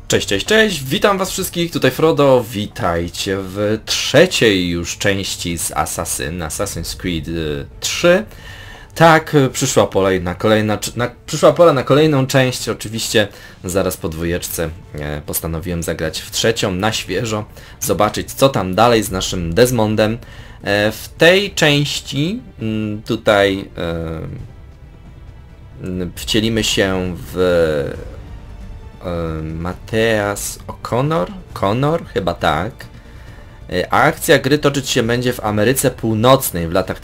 Cześć, cześć, cześć, witam was wszystkich, tutaj Frodo, witajcie w trzeciej już części z Assassin's Creed 3. Tak, przyszła pora na kolejną część, oczywiście zaraz po dwójeczce postanowiłem zagrać w trzecią na świeżo, zobaczyć co tam dalej z naszym Desmondem. W tej części tutaj wcielimy się w Matthias Connor, chyba tak. A akcja gry toczyć się będzie w Ameryce Północnej w latach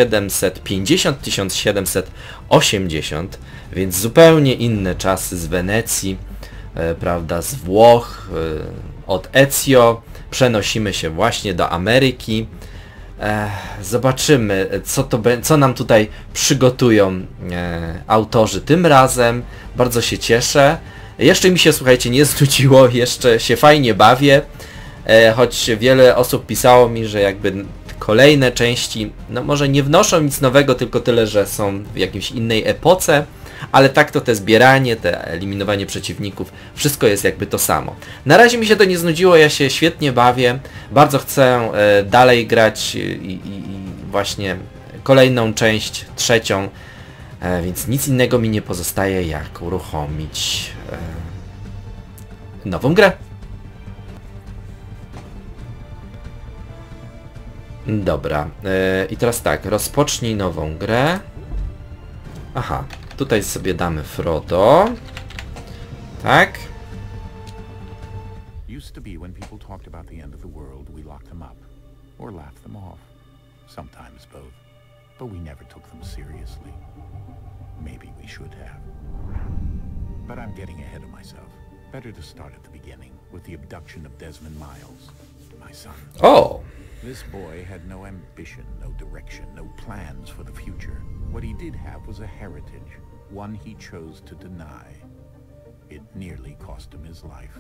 1750-1780, więc zupełnie inne czasy z Wenecji, prawda, z Włoch, od Ezio przenosimy się właśnie do Ameryki. Zobaczymy, co nam tutaj przygotują autorzy tym razem. Bardzo się cieszę. Jeszcze mi się, słuchajcie, nie znudziło, jeszcze się fajnie bawię, choć wiele osób pisało mi, że jakby kolejne części, no może nie wnoszą nic nowego, tylko tyle, że są w jakiejś innej epoce, ale tak to te zbieranie, te eliminowanie przeciwników, wszystko jest jakby to samo. Na razie mi się to nie znudziło, ja się świetnie bawię, bardzo chcę dalej grać i właśnie kolejną część, trzecią, więc nic innego mi nie pozostaje jak uruchomić nową grę. Dobra, i teraz tak, rozpocznij nową grę. Aha, tutaj sobie damy Frodo. Tak. Used to be when people talked about the end of the world, we locked them up or laughed them off. Sometimes both. But we never took them seriously. Maybe we should have. But I'm getting ahead of myself. Better to start at the beginning with the abduction of Desmond Miles, my son. Oh. This boy had no ambition, no direction, no plans for the future. What he did have was a heritage, one he chose to deny. It nearly cost him his life.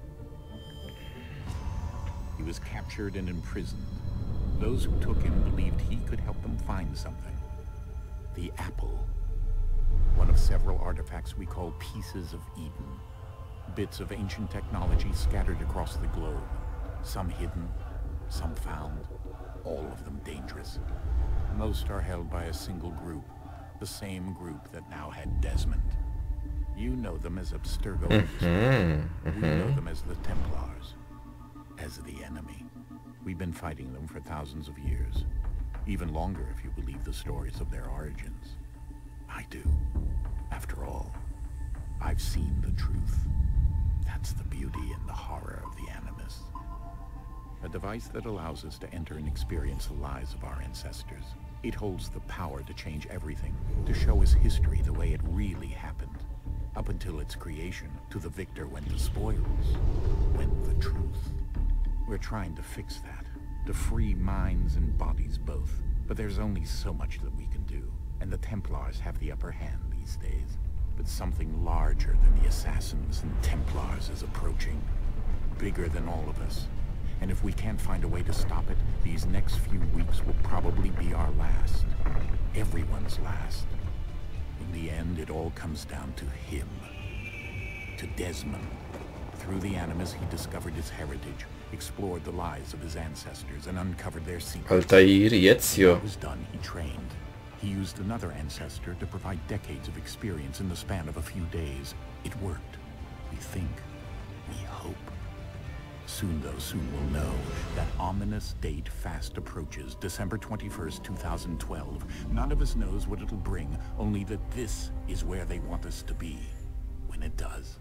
He was captured and imprisoned. Those who took him believed he could help them find something. The apple. One of several artifacts we call pieces of Eden. Bits of ancient technology scattered across the globe. Some hidden, some found, all of them dangerous. Most are held by a single group, the same group that now had Desmond. You know them as Abstergo. We know them as the Templars, as the enemy. We've been fighting them for thousands of years, even longer if you believe the stories of their origins. I do. After all, I've seen the truth. That's the beauty and the horror of the Animus. A device that allows us to enter and experience the lives of our ancestors. It holds the power to change everything, to show us history the way it really happened. Up until its creation, to the victor went the spoils, went the truth. We're trying to fix that, to free minds and bodies both. But there's only so much that we can do, and the Templars have the upper hand these days. But something larger than the Assassins and Templars is approaching, bigger than all of us. And if we can't find a way to stop it, these next few weeks will probably be our last. Everyone's last. In the end, it all comes down to him. To Desmond. Through the Animus, he discovered his heritage, explored the lives of his ancestors, and uncovered their secrets. Altair i Ezio. When it was done, he trained. He used another ancestor to provide decades of experience in the span of a few days. It worked. We think. We hope. Soon, though, soon we'll know. That ominous date fast approaches, December 21st, 2012. None of us knows what it'll bring, only that this is where they want us to be, when it does.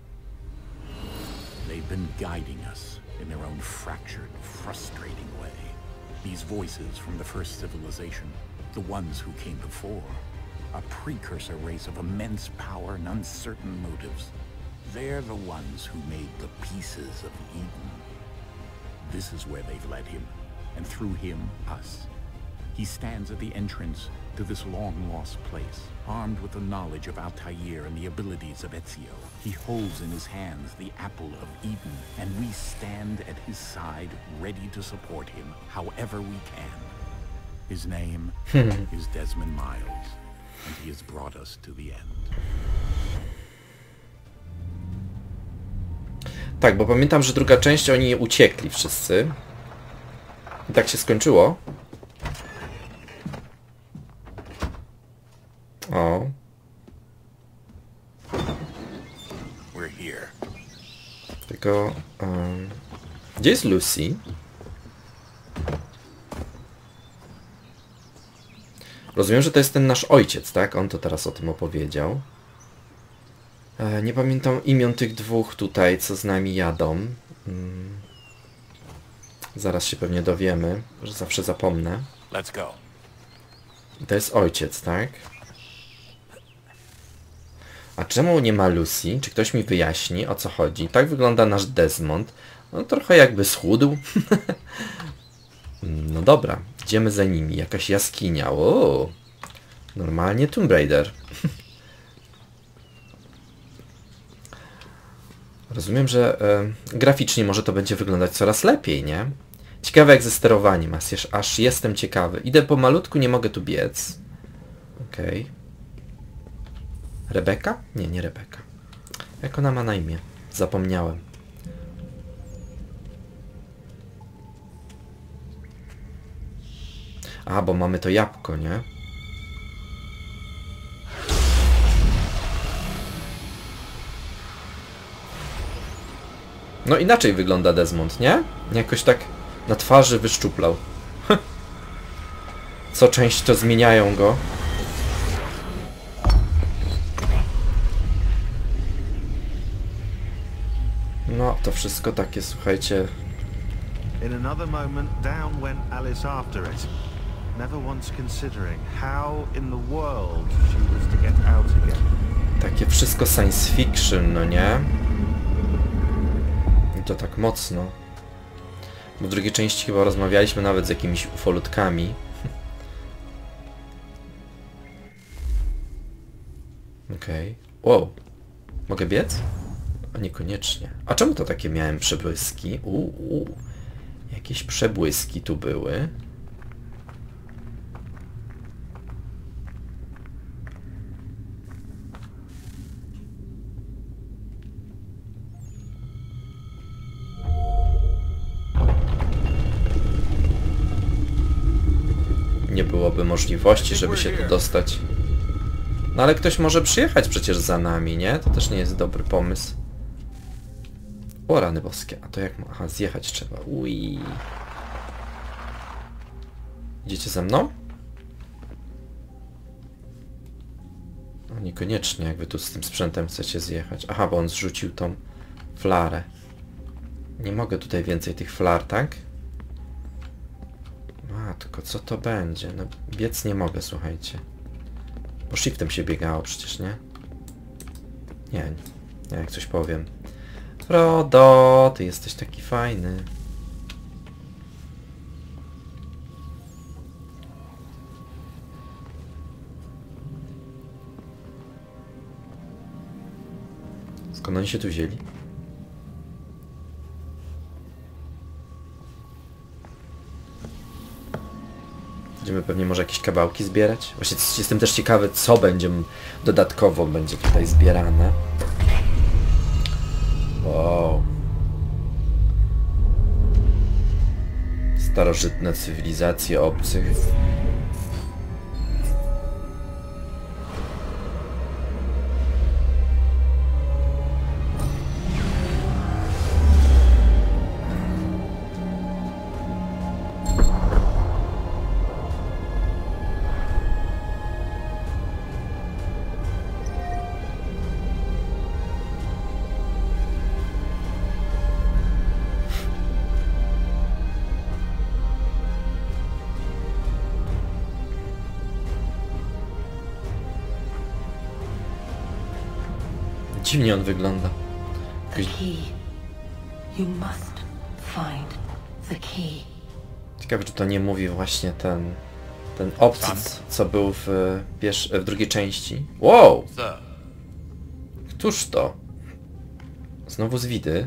They've been guiding us in their own fractured, frustrating way. These voices from the first civilization, the ones who came before, a precursor race of immense power and uncertain motives. They're the ones who made the pieces of Eden. This is where they've led him, and through him, us. He stands at the entrance to this long-lost place, armed with the knowledge of Altair and the abilities of Ezio. He holds in his hands the apple of Eden, and we stand at his side, ready to support him however we can. His name is Desmond Miles, and he has brought us to the end. Tak, bo pamiętam, że druga część, oni uciekli wszyscy. I tak się skończyło. O. Tylko... gdzie jest Lucy? Rozumiem, że to jest ten nasz ojciec, tak? On to teraz o tym opowiedział. Nie pamiętam imion tych dwóch tutaj, co z nami jadą. Zaraz się pewnie dowiemy, że zawsze zapomnę. Let's go. To jest ojciec, tak? A czemu nie ma Lucy? Czy ktoś mi wyjaśni, o co chodzi? Tak wygląda nasz Desmond. No trochę jakby schudł. No dobra, idziemy za nimi. Jakaś jaskinia. O, normalnie Tomb Raider. Rozumiem, że graficznie może to będzie wyglądać coraz lepiej, nie? Ciekawe jak ze sterowaniem, aż jestem ciekawy. Idę pomalutku, nie mogę tu biec. Okej. Rebeka? Nie, nie Rebeka. Jak ona ma na imię? Zapomniałem. A, bo mamy to jabłko, nie? No inaczej wygląda Desmond, nie? Jakoś tak na twarzy wyszczuplał. Co część to zmieniają go. No, to wszystko takie, słuchajcie... In another moment, down went Alice after it, never once considering how in the world she was to get out again. Takie wszystko science fiction, no nie? I to tak mocno. Bo w drugiej części chyba rozmawialiśmy nawet z jakimiś ufolutkami. Okej. Wow. Mogę biec? A niekoniecznie. A czemu to takie miałem przebłyski? Jakieś przebłyski tu były. Nie byłoby możliwości, żeby się tu dostać. No ale ktoś może przyjechać przecież za nami, nie? To też nie jest dobry pomysł. O rany boskie, a to jak... Aha, zjechać trzeba. Ui. Idziecie ze mną? No niekoniecznie, jak wy tu z tym sprzętem chcecie zjechać. Aha, bo on zrzucił tą flarę. Nie mogę tutaj więcej tych flar, tak? Matko, co to będzie? No biec nie mogę, słuchajcie. Bo shiftem się biegało przecież, nie? Nie, jak coś powiem. Frodo, ty jesteś taki fajny. Skąd oni się tu wzięli? Będziemy pewnie może jakieś kawałki zbierać. Właśnie jestem też ciekawy, co będzie dodatkowo będzie tutaj zbierane. Wow. Starożytne cywilizacje obcych. Dziwnie on wygląda. Ciekawe, czy to nie mówi właśnie ten obcy, co był w drugiej części. Wow! Któż to? Znowu z widy.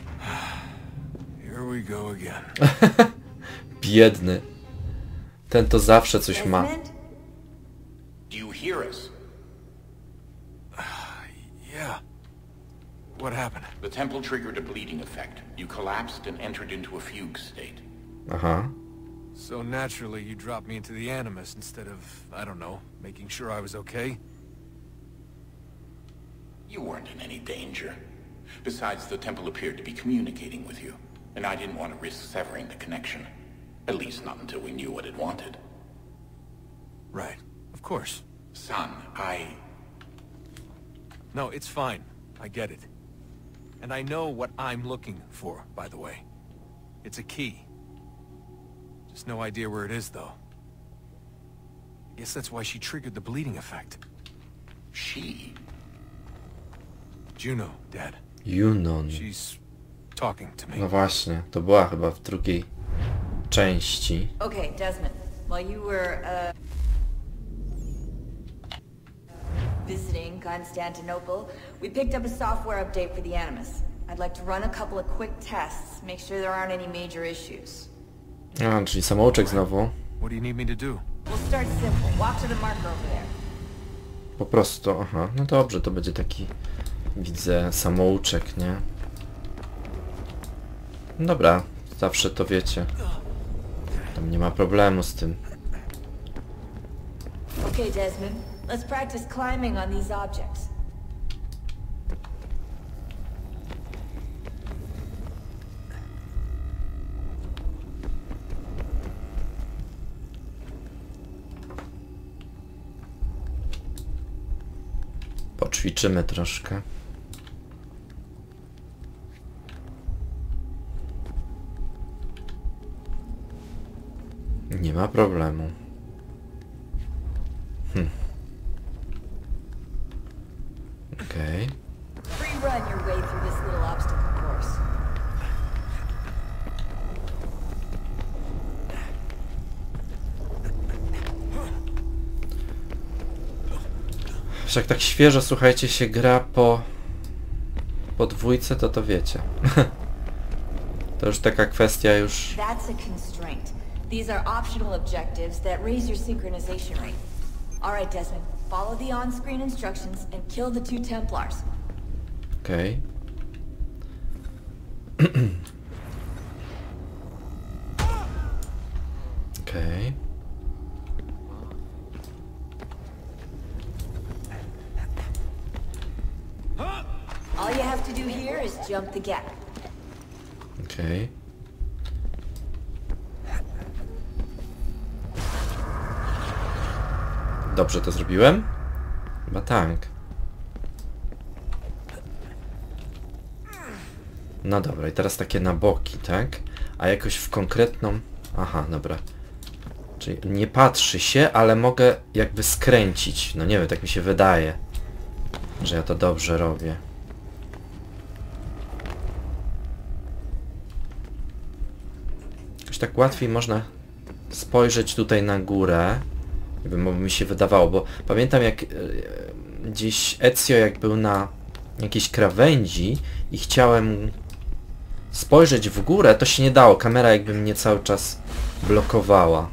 Biedny. Ten to zawsze coś ma. Do you hear us? Yeah. What happened? The temple triggered a bleeding effect. You collapsed and entered into a fugue state. Aha. So naturally, you dropped me into the Animus instead of, I don't know, making sure I was okay? You weren't in any danger. Besides, the temple appeared to be communicating with you, and I didn't want to risk severing the connection. At least not until we knew what it wanted. Right. Of course. Son, No, it's fine. I get it. And I know what I'm looking for, by the way. It's a key. Just no idea where it is, though. I guess that's why she triggered the bleeding effect. She? Juno, Dad. Junon. She's talking to me. No właśnie, to była chyba w drugiej części. Okay, Desmond. While you were, visiting Constantinople, we picked up a software update for the Animus. I'd like to run a couple of quick tests, make sure there aren't any major issues. A, czyli samouczek znowu. What do you need me to do? We'll start simple. Walk to the marker over there. Po prostu, aha. No dobrze, to będzie taki, widzę, samouczek, nie? Dobra, zawsze to wiecie. Tam nie ma problemu z tym. Okay, Desmond. Let's practice climbing on these objects. Poćwiczymy troszkę. Nie ma problemu. Okej. Free run your way through this little obstacle course. Jak tak świeżo, słuchajcie, się gra po dwójce, to wiecie. To już taka kwestia już... That's a constraint. These are optional objectives that raise your synchronization rate. Alright, Desmond. Follow the on-screen instructions and kill the 2 Templars. Okej. Okej. All you have to do here is jump the gap. Okej. Dobrze to zrobiłem? Chyba tak. No dobra, i teraz takie na boki, tak? A jakoś w konkretną... Aha, dobra. Czyli nie patrzy się, ale mogę jakby skręcić. No nie wiem, tak mi się wydaje, że ja to dobrze robię. Jakoś tak łatwiej można spojrzeć tutaj na górę. Jakby mi się wydawało, bo pamiętam jak gdzieś Ezio jak był na jakiejś krawędzi i chciałem spojrzeć w górę, to się nie dało. Kamera jakby mnie cały czas blokowała.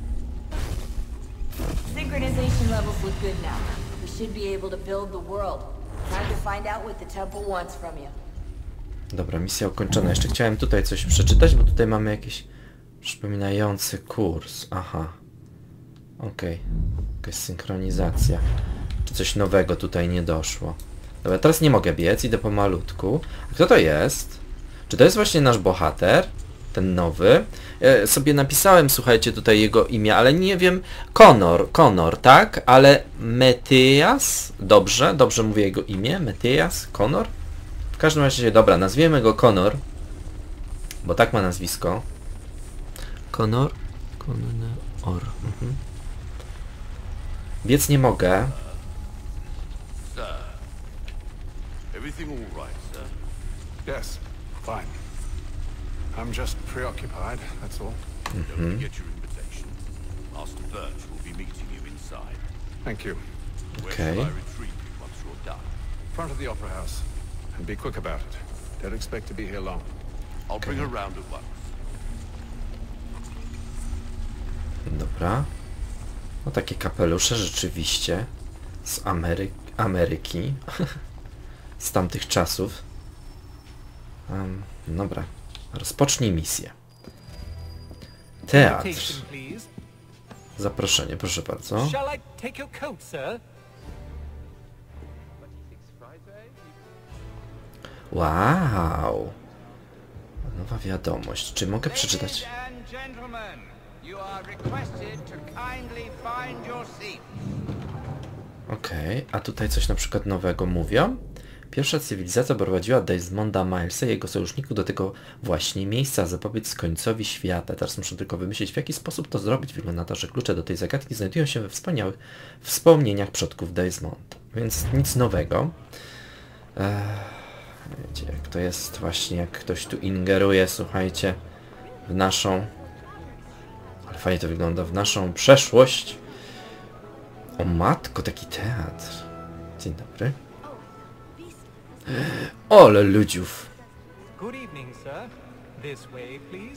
Synchronization levels look good now. We should be able to build the world. Time to find out what the temple wants from you. Dobra, misja ukończona. Jeszcze chciałem tutaj coś przeczytać, bo tutaj mamy jakiś przypominający kurs. Aha. Okej. Jakaś synchronizacja. Czy coś nowego tutaj nie doszło. Dobra, teraz nie mogę biec, idę pomalutku. A kto to jest? Czy to jest właśnie nasz bohater? Ten nowy? Ja sobie napisałem, słuchajcie, tutaj jego imię, ale nie wiem... Connor, tak? Ale Matthias? Dobrze mówię jego imię? Matthias? Connor? W każdym razie, dobra, nazwiemy go Connor. Bo tak ma nazwisko. Connor? Mhm. Biec nie mogę. Sir, everything all right, sir? Yes, fine. I'm just preoccupied, that's all. Don't forget your invitation. Master Birch will be meeting you inside. Thank you. Where Okay. shall I retrieve you once you're done? Front of the Opera House. And be quick about it. Don't expect to be here long. I'll bring her round at once. Dobra. No takie kapelusze rzeczywiście. Z Ameryki. Z tamtych czasów. Dobra. Rozpocznij misję. Teatr. Zaproszenie, proszę bardzo. Shall I take your coat, sir? Wow. Nowa wiadomość. Czy mogę przeczytać? Okej, a tutaj coś na przykład nowego mówią? Pierwsza cywilizacja prowadziła Desmonda Milesa i jego sojuszników do tego właśnie miejsca, zapobiec końcowi świata. Teraz muszę tylko wymyślić, w jaki sposób to zrobić. Wygląda na to, że klucze do tej zagadki znajdują się we wspaniałych wspomnieniach przodków Desmond. Więc nic nowego. Wiecie, jak to jest właśnie, jak ktoś tu ingeruje, słuchajcie, w naszą... Ale fajnie to wygląda, w naszą przeszłość. O matko, taki teatr. Dzień dobry. Ole ludziów. Good evening, sir. This way, please.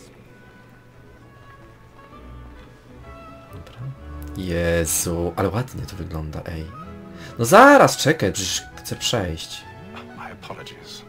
Dobra. Jezu, ale ładnie to wygląda, ej. No zaraz, czekaj, przecież chcę przejść. My apologies.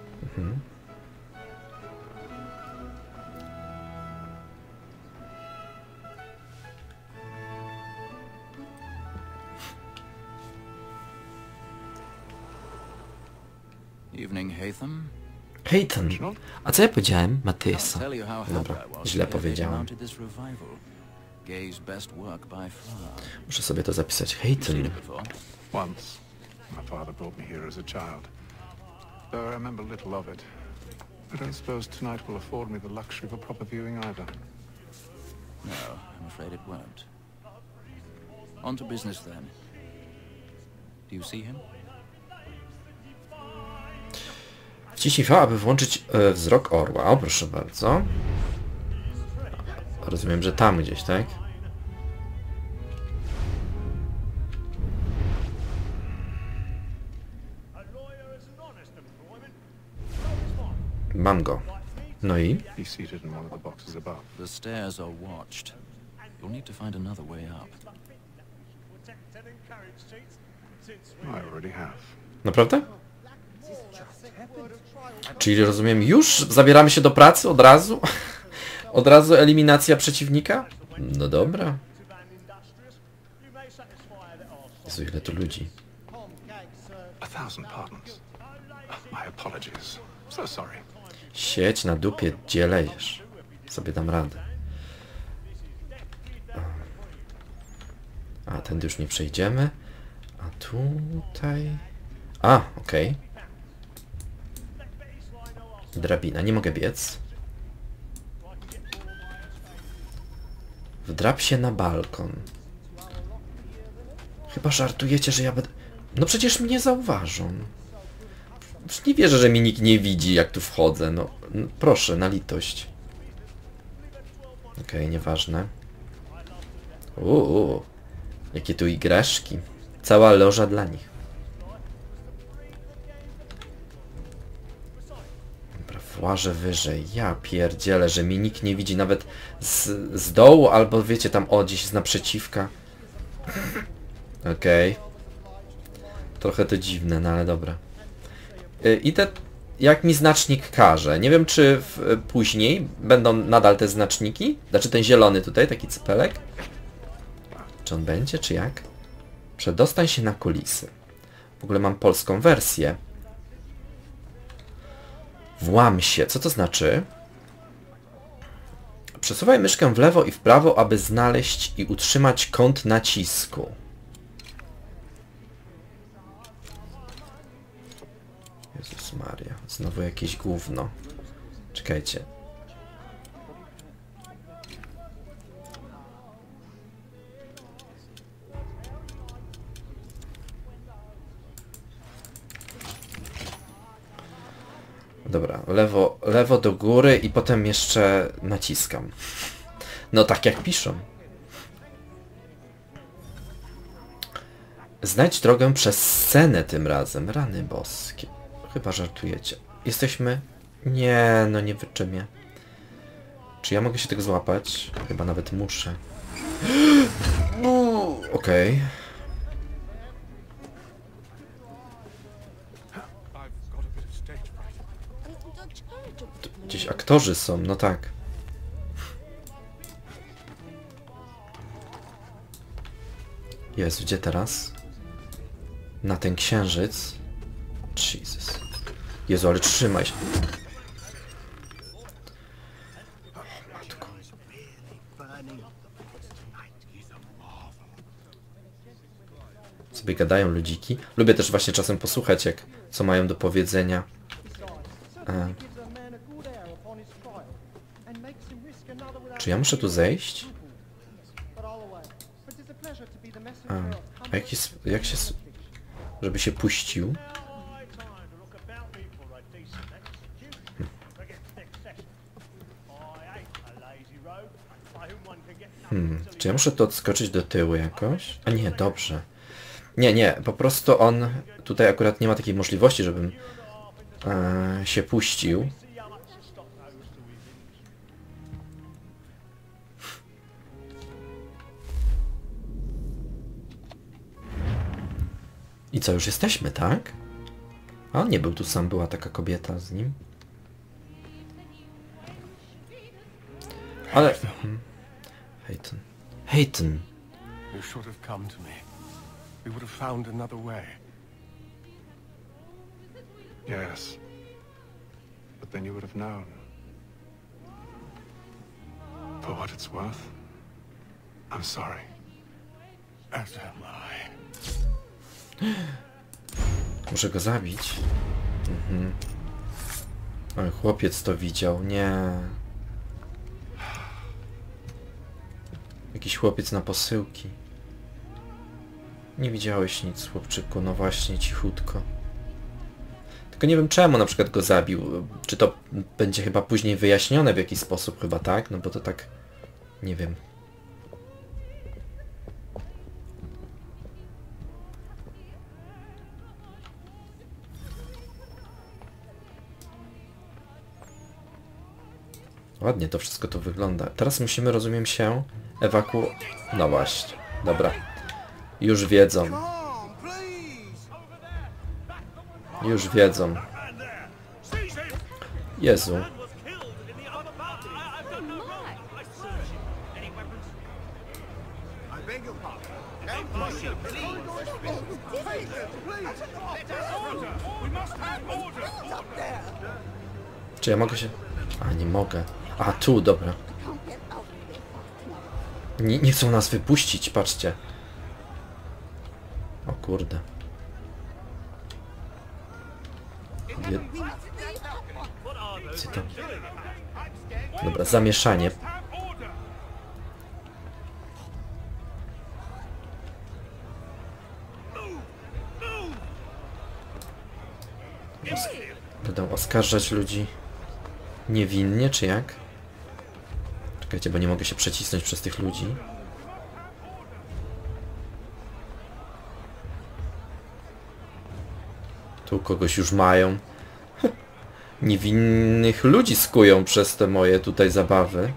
Evening, Haytham. Haytham. A co ja powiedziałem? Matysa. Tell you how Dobra, happy I was źle to have powiedziałem. mounted this revival. Gay's best work by far. Muszę sobie to zapisać. Seen Haytham. it before? Once, my father brought me here as a child. Though I remember little of it. I don't suppose tonight will afford me the luxury of a proper viewing either. No, I'm afraid it won't. On to business then. Do you see him? Wciśnij V, aby włączyć wzrok orła. O, proszę bardzo. Rozumiem, że tam gdzieś, tak? Mam go. No i? He's seated in one of the boxes above. The stairs are watched. You'll need to find another way up. I already have. Naprawdę? Czyli rozumiem, już zabieramy się do pracy od razu? Od razu eliminacja przeciwnika? No dobra. Jezu, ile tu ludzi. 1,000 pardons. My apologies. So sorry. Sieć na dupie, gdzie lejesz. Sobie dam radę. A, tędy już nie przejdziemy. A tutaj... A, okej. Drabina, nie mogę biec. Wdrap się na balkon. Chyba żartujecie, że ja będę... No przecież mnie zauważą. Już nie wierzę, że mi nikt nie widzi, jak tu wchodzę. No proszę, na litość. Okej, nieważne. Jakie tu igraszki. Cała loża dla nich. Dobra, włażę wyżej. Ja pierdzielę, że mi nikt nie widzi nawet z dołu, albo wiecie, tam gdzieś z naprzeciwka. Okej. Trochę to dziwne, no ale dobra. Idę jak mi znacznik każe. Nie wiem, czy później będą nadal te znaczniki. Znaczy ten zielony tutaj, taki cypelek. Czy on będzie, czy jak? Przedostań się na kulisy. W ogóle mam polską wersję. Włam się. Co to znaczy? Przesuwaj myszkę w lewo i w prawo, aby znaleźć i utrzymać kąt nacisku. Jezus Maria, znowu jakieś gówno. Czekajcie. Dobra, lewo do góry i potem jeszcze naciskam. No tak jak piszą. Znajdź drogę przez scenę tym razem. Rany boskie. Chyba żartujecie. Jesteśmy... Nie, no nie wyczymię. Czy ja mogę się tego złapać? Chyba nawet muszę. Okej. Tu gdzieś aktorzy są, no tak. Jezu, gdzie teraz? Na ten księżyc. Jesus. Jezu, ale trzymaj się. Matko. Sobie gadają ludziki. Lubię też właśnie czasem posłuchać, jak co mają do powiedzenia. Czy ja muszę tu zejść? A jak się... Żeby się puścił? Czy ja muszę to odskoczyć do tyłu jakoś? A nie, dobrze. Nie, po prostu on... Tutaj akurat nie ma takiej możliwości, żebym się puścił. I co, już jesteśmy, tak? A on nie był tu sam, była taka kobieta z nim. Ale... Hayton. You should have come to me. We would have found another way. Yes. But then you would have known. For what it's worth, I'm sorry. As am I. Muszę go zabić. Ale chłopiec to widział. Nie. Jakiś chłopiec na posyłki. Nie widziałeś nic, chłopczyku. No właśnie, cichutko. Tylko nie wiem czemu na przykład go zabił. Czy to będzie chyba później wyjaśnione w jakiś sposób chyba, tak? No bo to tak... Nie wiem. Ładnie to wszystko to wygląda. Teraz musimy, rozumiem się, No właśnie. Dobra. Już wiedzą. Już wiedzą. Jezu. Czy ja mogę się... A, nie mogę. A, tu, dobra. Nie chcą nas wypuścić, patrzcie. O kurde. Co to? Dobra, zamieszanie. Będą oskarżać ludzi niewinnie, czy jak? Czekajcie, bo nie mogę się przecisnąć przez tych ludzi. Tu kogoś już mają. Niewinnych ludzi skują przez te moje tutaj zabawy.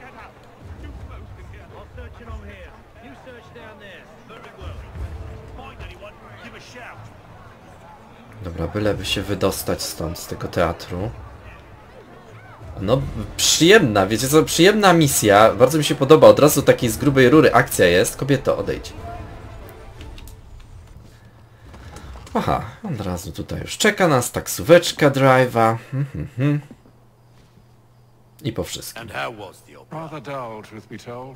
Dobra, byleby się wydostać stąd, z tego teatru. No, przyjemna, wiecie co, przyjemna misja. Bardzo mi się podoba, od razu takiej z grubej rury akcja jest. Kobieto, odejdź. Aha, od razu tutaj już czeka nas taksóweczka, drive'a. I po wszystkim. And how was the opera? Rather dull, truth be told.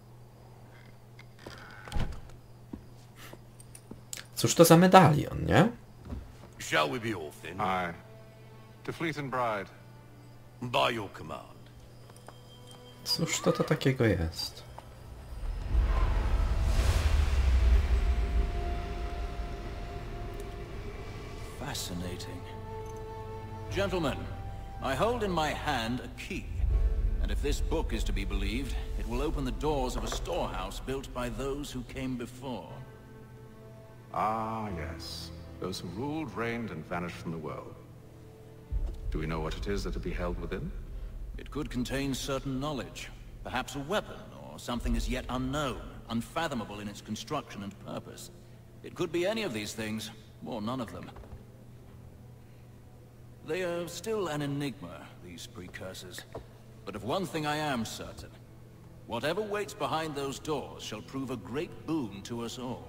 Cóż to za medalion, nie? Shall we be off then? Aye. To Fleet and Bride. By your command. Cóż to takiego jest? Fascinating. Gentlemen, I hold in my hand a key. And if this book is to be believed, it will open the doors of a storehouse built by those who came before. Ah, yes. Those who ruled, reigned, and vanished from the world. Do we know what it is that to be held within? It could contain certain knowledge. Perhaps a weapon, or something as yet unknown, unfathomable in its construction and purpose. It could be any of these things, or none of them. They are still an enigma, these precursors. But of one thing I am certain. Whatever waits behind those doors shall prove a great boon to us all.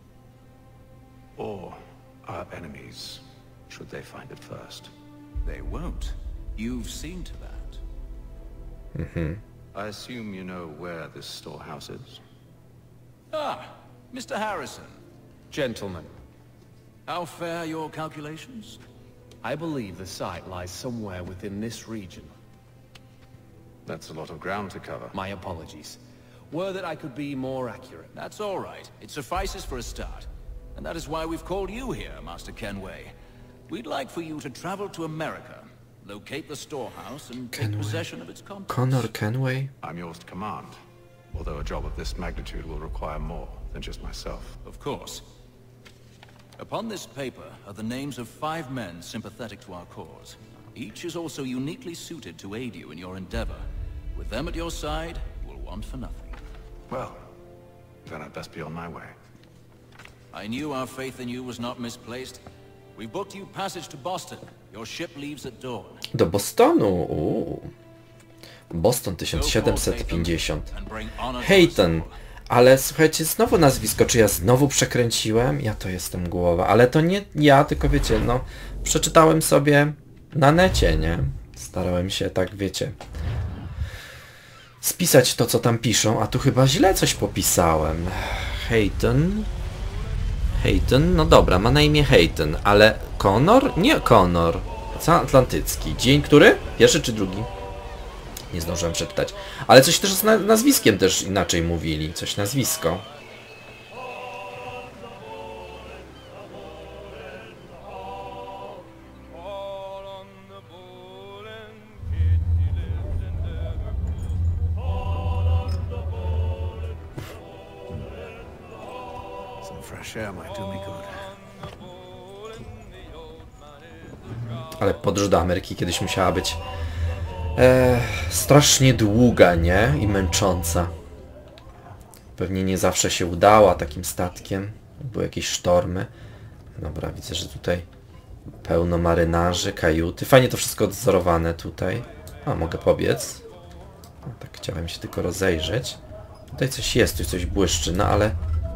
Or our enemies, should they find it first. They won't. You've seen to that. I assume you know where this storehouse is? Ah, Mr. Harrison. Gentlemen, How fare your calculations? I believe the site lies somewhere within this region. That's a lot of ground to cover. My apologies. Were that I could be more accurate. That's all right. It suffices for a start. And that is why we've called you here, Master Kenway. We'd like for you to travel to America, locate the storehouse, and take possession of its contents. Connor Kenway? I'm yours to command, although a job of this magnitude will require more than just myself. Of course. Upon this paper are the names of 5 men sympathetic to our cause. Each is also uniquely suited to aid you in your endeavor. With them at your side, you will want for nothing. Well, then I'd best be on my way. I knew our faith in you was not misplaced. We booked you passage to Boston. Your ship leaves at dawn. Do Bostonu? Boston 1750. Hayton. Ale słuchajcie, znowu nazwisko, czy ja znowu przekręciłem? Ja to jestem głowa, ale to nie ja, tylko wiecie, no, przeczytałem sobie na necie, nie? Starałem się, tak wiecie, spisać to, co tam piszą, a tu chyba źle coś popisałem. Hayton. Hayton, no dobra, ma na imię Hayton, ale Connor? Nie Connor. Ocean Atlantycki. Dzień który? Pierwszy czy drugi? Nie zdążyłem przeczytać. Ale coś też z nazwiskiem też inaczej mówili. Coś nazwisko. Some fresh air might do me good. Ale podróż do Ameryki kiedyś musiała być strasznie długa, nie? I męcząca. Pewnie nie zawsze się udała takim statkiem. Były jakieś sztormy. Dobra, widzę, że tutaj pełno marynarzy, kajuty. Fajnie to wszystko odzorowane tutaj. A, mogę pobiec. No, tak chciałem się tylko rozejrzeć. Tutaj coś jest, tu coś błyszczy, no ale...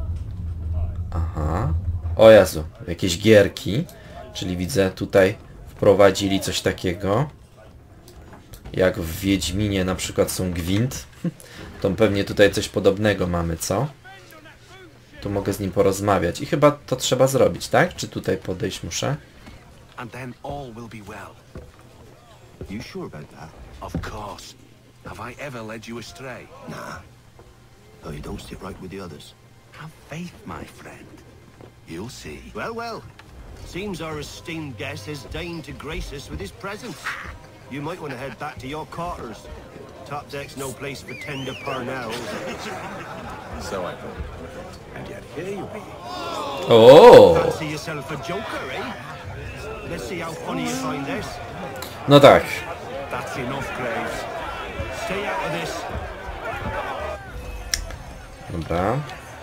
Aha. O Jezu, jakieś gierki. Czyli widzę tutaj wprowadzili coś takiego. Jak w Wiedźminie na przykład są gwint. To pewnie tutaj coś podobnego mamy, co? Tu mogę z nim porozmawiać. I chyba to trzeba zrobić, tak? Czy tutaj podejść muszę? And then all will be well. You sure about that? Of course. Have I ever led you astray? Nah. No, you don't sit right with the others. Have faith, my friend. You'll see. Well, well. Seems our esteemed guest has deigned to grace us with his presence. You might want to head back to your quarters. Top deck's no place for tender Parnells. So I thought. And yet here you be. O! Fancy yourself a joker, eh? Let's see how funny you find this. No tak. That's enough, Graves. Stay out of this. Dobra.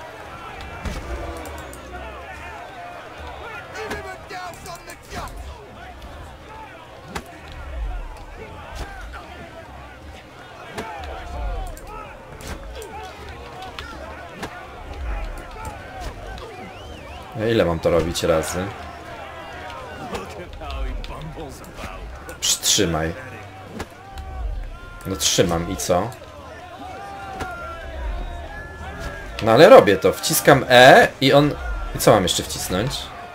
Ile mam to robić razy? Przytrzymaj. No trzymam i co? No ale robię to. Wciskam E i on... I co mam jeszcze wcisnąć?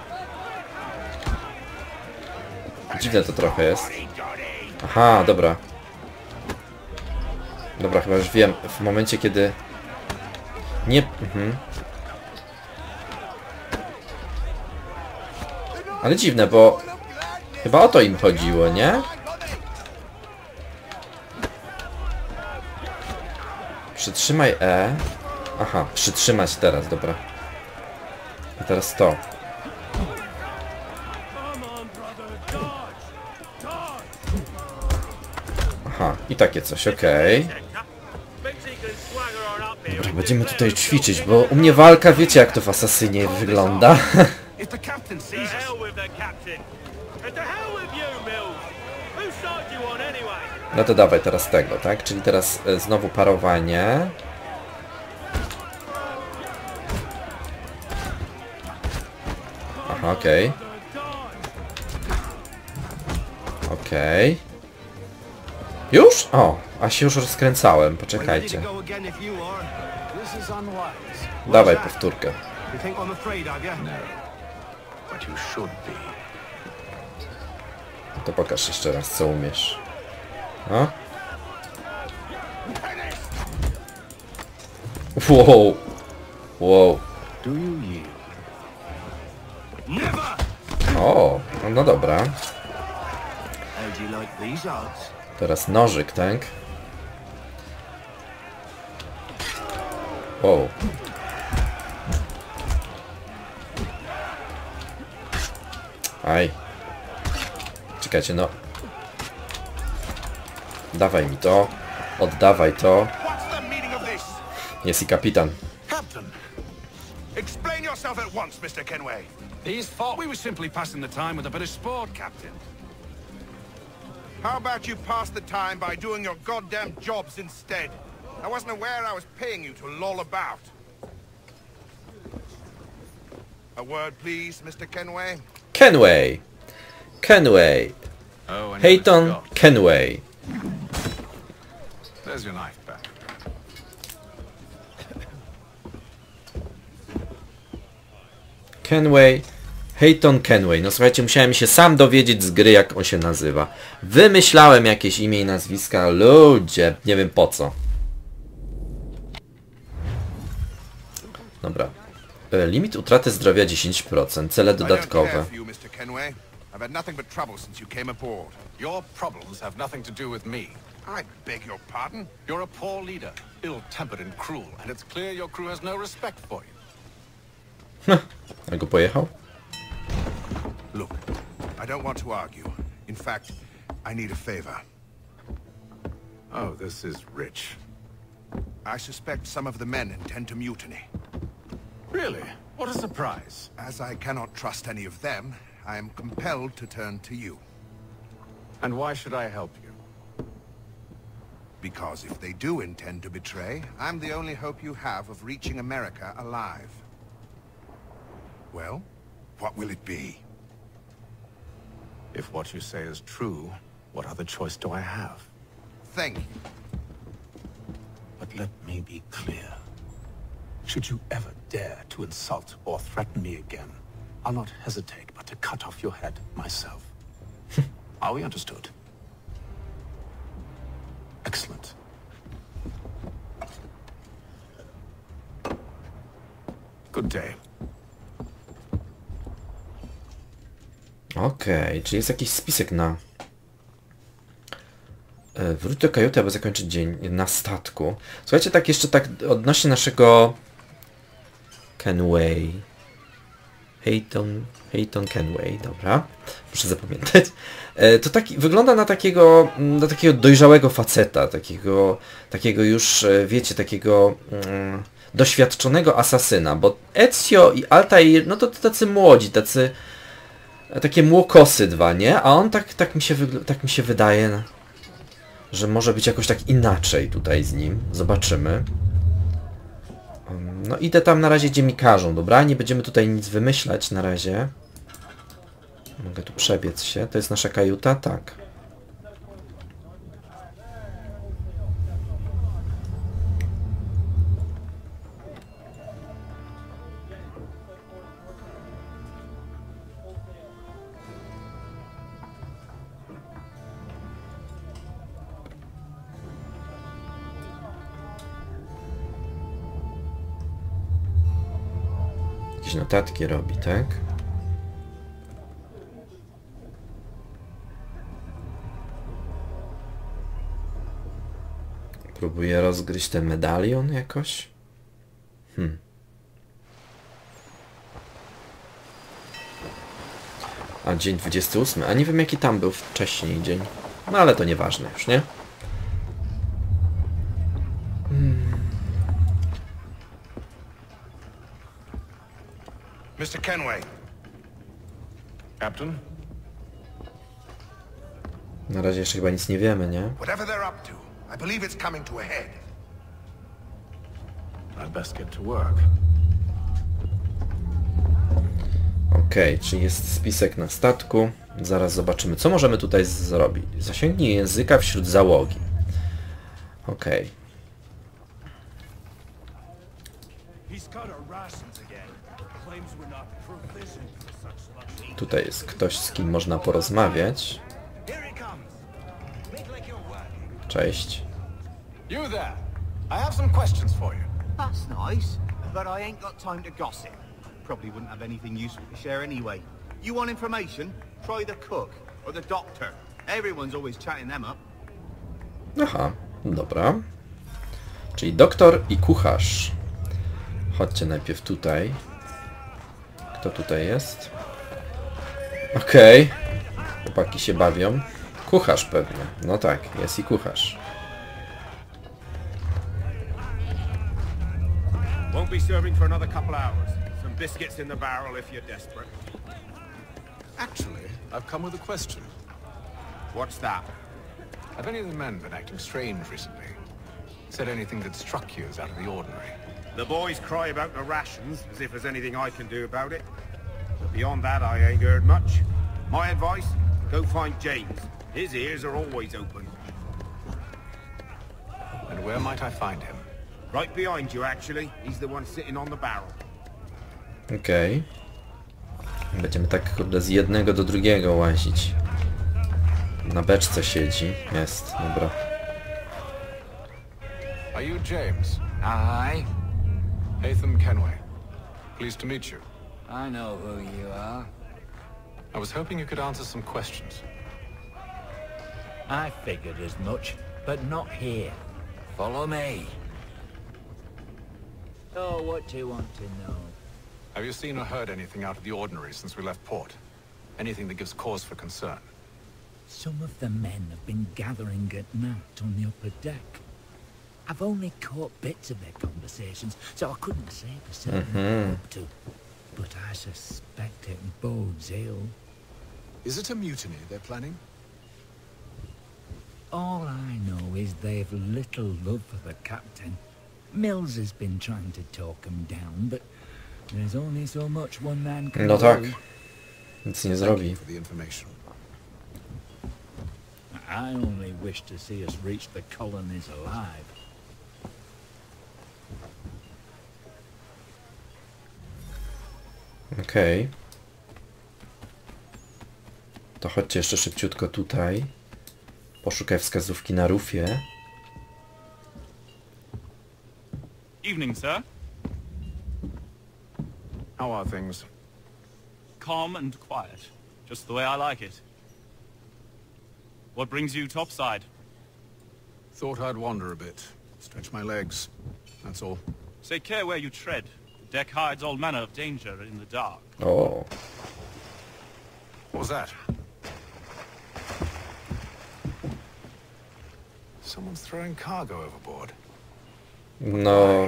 Dziwne to trochę jest. Aha, dobra. Dobra, chyba już wiem. W momencie, kiedy... Nie... Ale dziwne, bo... Chyba o to im chodziło, nie? Przytrzymaj E. Aha, przytrzymać teraz, dobra. I teraz to. Aha, i takie coś, okej. Dobra, będziemy tutaj ćwiczyć, bo u mnie walka, wiecie jak to w Asasynie wygląda. If the captain sees us. The hell with the captain. And to hell with you, Mills. Whose side do you on anyway? No to dawaj teraz tego, tak? Czyli teraz znowu parowanie. Aha, okej. Okej. Już? O, a się już rozkręcałem, poczekajcie. Dawaj powtórkę. To pokaż jeszcze raz, co umiesz. No. Wow. Wow. O, no dobra. Teraz nożyk, tak? Wow. Aj. Czekajcie, no. Dawaj mi to. Oddawaj to. Jest i kapitan. Captain, explain yourself at once, Mr. Kenway. These thought we were simply passing the time with a bit of sport, Captain. How about you pass the time by doing your goddamn jobs instead? I wasn't aware I was paying you to loll about. A word, please, Mr. Kenway. Kenway. Kenway. Oh, Hayton Kenway. There's your knife back. Kenway. Hayton Kenway. No słuchajcie, musiałem się sam dowiedzieć z gry, jak on się nazywa. Wymyślałem jakieś imię i nazwiska. Ludzie. Nie wiem po co. Dobra. Limit utraty zdrowia 10%. Cele dodatkowe. I've had nothing but trouble since you came aboard. Your problems have nothing to do with me. I beg your pardon? You're a poor leader, ill-tempered and cruel, and it's clear your crew has no respect for you. Jak go pojechał? Look, I don't want to argue. In fact, I need a favor. Oh, this is rich. I suspect some of the men intend to mutiny. Really? What a surprise. As I cannot trust any of them, I am compelled to turn to you. And why should I help you? Because if they do intend to betray, I'm the only hope you have of reaching America alive. Well, what will it be? If what you say is true, what other choice do I have? Thank you. But let me be clear. Should you ever dare to insult or threaten me again, I'll not hesitate but to cut off your head myself. Are we understood? Excellent. Good day. Okej, czyli jest jakiś spisek na... Wróć do kajuty, aby zakończyć dzień na statku. Słuchajcie, tak jeszcze tak odnośnie naszego... Kenway. Hayton Kenway, dobra. Muszę zapamiętać. To taki, wygląda na takiego dojrzałego faceta, takiego już, wiecie, takiego doświadczonego asasyna, bo Ezio i Altair, no to tacy młodzi, takie młokosy dwa, nie? A on tak mi się wydaje, że może być jakoś tak inaczej tutaj z nim. Zobaczymy. No idę tam na razie, gdzie mi każą, dobra? Nie będziemy tutaj nic wymyślać na razie. Mogę tu przebiec się. To jest nasza kajuta? Tak. Jakieś notatki robi, tak? Próbuję rozgryźć ten medalion jakoś. A dzień 28. A nie wiem, jaki tam był wcześniej dzień. No ale to nieważne już, nie? Mr. Kenway. Captain? Na razie jeszcze chyba nic nie wiemy, nie? Whatever they're up to, I believe it's coming to a head. I'd best get to work. Okej, czyli jest spisek na statku. Zaraz zobaczymy, co możemy tutaj zrobić. Zasięgnij języka wśród załogi. Okej. Tutaj jest ktoś, z kim można porozmawiać. Cześć. You there. I have some questions for you. That's nice, but I ain't got time to gossip. Probably wouldn't have anything useful to share anyway. You want information? Try the cook or the doctor. Everyone's always chatting them up. Aha, dobra. Czyli doktor i kucharz. Chodźcie najpierw tutaj. Kto tutaj jest? Okej. Chłopaki się bawią. Kucharz pewnie. No tak, jest i kucharz. Won't be serving for another couple hours. Some biscuits in the barrel if you're desperate. Actually, I've come with a question. What's that? Have any of the men been acting strange recently? Said anything that struck you as out of the ordinary? The boys cry about the rations, as if there's anything I can do about it. But beyond that, I ain't heard much. My advice, go find James. His ears are always open. And where might I find him? Right behind you, actually. He's the one sitting on the barrel. Okej. Będziemy tak kurde z jednego do drugiego łazić. Na beczce siedzi. Jest, dobra. Are you James? Aye. Hatham Kenway. Pleased to meet you. I know who you are. I was hoping you could answer some questions. I figured as much, but not here. Follow me. Oh, what do you want to know? Have you seen or heard anything out of the ordinary since we left port? Anything that gives cause for concern? Some of the men have been gathering at night on the upper deck. I've only caught bits of their conversations, so I couldn't say for certain what they're up to. But I suspect it bodes ill. Is it a mutiny they're planning? All I know is they've little love for the captain. Mills has been trying to talk him down, but there's only so much one man can No tak. do. Nic nie zrobi. For the information. I only wish to see us reach the colonies alive. Okej. To chodźcie jeszcze szybciutko tutaj. Poszukaj wskazówki na rufie. Evening, sir. How are things? Calm and quiet. Just the way I like it. What brings you topside? Thought I'd wander a bit. Stretch my legs. That's all. Take care where you tread. The deck hides all manner of danger in the dark. O. What was that? Someone's throwing cargo overboard. No...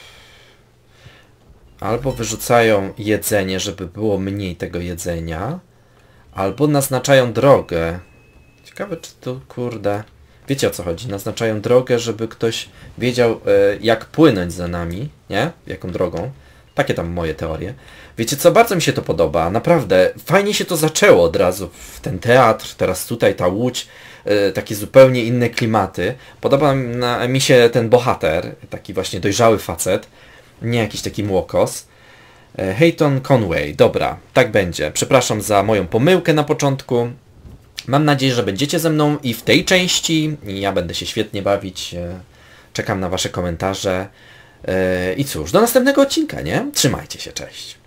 Albo wyrzucają jedzenie, żeby było mniej tego jedzenia, albo naznaczają drogę. Ciekawe, czy to, kurde... Wiecie, o co chodzi? Naznaczają drogę, żeby ktoś wiedział, jak płynąć za nami, nie? Jaką drogą. Takie tam moje teorie. Wiecie co? Bardzo mi się to podoba. Naprawdę. Fajnie się to zaczęło od razu. W ten teatr, teraz tutaj ta łódź. Takie zupełnie inne klimaty. Podoba mi się ten bohater. Taki właśnie dojrzały facet. Nie jakiś taki młokos. Haytham Conway. Dobra, tak będzie. Przepraszam za moją pomyłkę na początku. Mam nadzieję, że będziecie ze mną i w tej części. Ja będę się świetnie bawić. Czekam na wasze komentarze. I cóż, do następnego odcinka, nie? Trzymajcie się, cześć.